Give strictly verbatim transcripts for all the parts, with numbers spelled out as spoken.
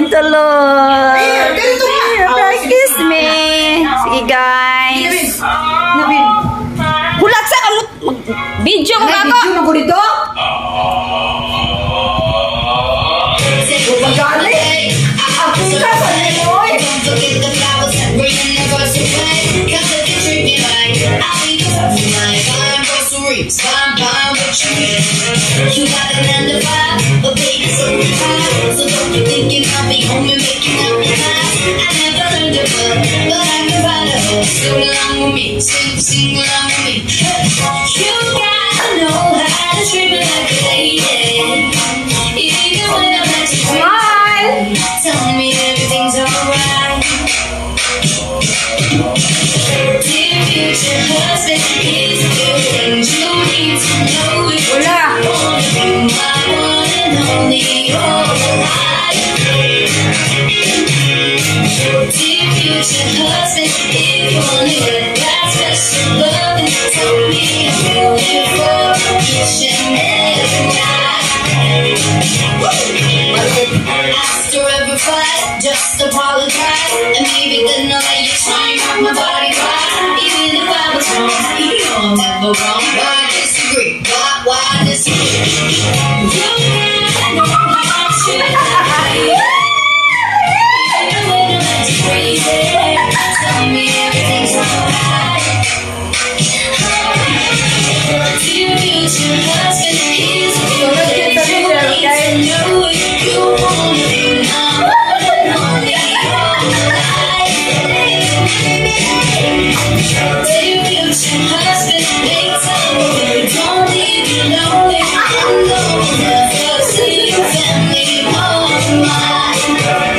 tulog. Practice me. Sige guys. Hulat sa kamot. Video mo ako. Video mo dito. Magaling. Ako ka sa nimoy. You got an end of five, but baby so high. So don't you thinking I'll be home and making up the past. I never learned to fuck, but I can ride a horse. Sing along with me, sing, sing along with me. You gotta know how to treat me like a lady. Even when I'm not too crazy, tell me everything's alright. Dear future husband, here's a few things you need to know. Hola. My one and only life. Dear future husband, if you only get that special love, tell me I'm feeling for each and every night. Ask her every fight, just apologize, and maybe then I'll let you try and rock my body right. Even if I was wrong, you know I'm never wrong. Why disagree? Why, why disagree? You gotta know how to lie. Even when I'm acting crazy, tell me everything's alright. Dear future husband, here's a few things you need to know. You wanna be my one and only life. Dear future husband, make time for me. Don't leave me lonely. I know I'll never see your family more than mine.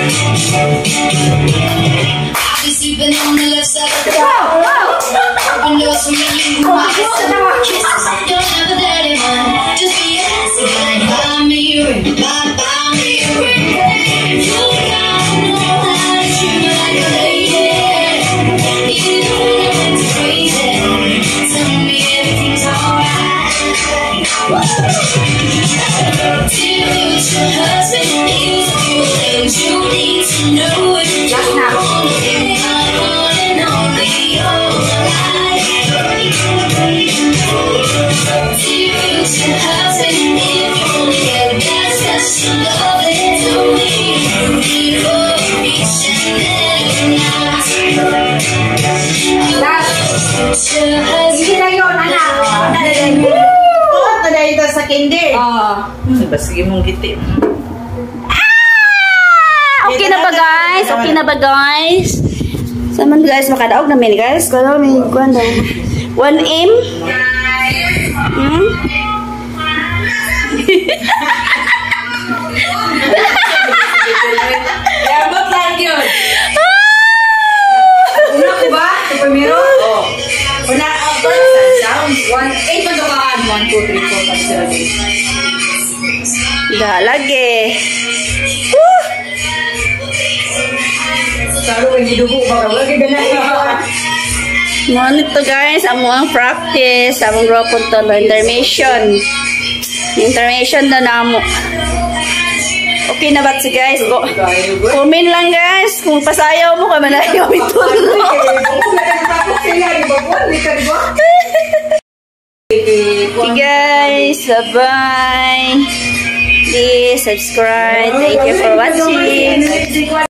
I'll be sleeping on the left side of the bed. Open doors for me, you might kisses. Don't have a dirty mind. Just be a classy guy. Buy me a ring. Buy, buy me a ring. You gotta know how to treat me like a lady. Even when I'm acting crazy, tell me everything's alright. Dear future husband, here's a few things you need to know. If you wanna be my one and only life. Dear future husband, if you only get that special love, then tell me I'm for each and every night. Future husband. Hindi lang yun, anak. Tada ito sa kinder. Oo. Diba, sige mong giti. Ah! Okay na ba guys? Okay na ba guys? Saman guys, makadaog namin guys. Kala may kuwan daw. one M. Hmm? Yabot lang yun. Una ko ba? Ito primero? Oo. Una ako sa sounds. one, eight pa dokaan. one, two, three, four, five, seven, eight. Da, lagi. Saro, hindi dugo ba? Lagi ganun. Ano ito guys, amo ang practice, among rapon to, intermission. Intermission na namo. Okay na ba si guys? Go. Comment lang guys, kung pasayaw mo ka manayaw ito. Okay guys, bye-bye. Please subscribe. Thank you for watching.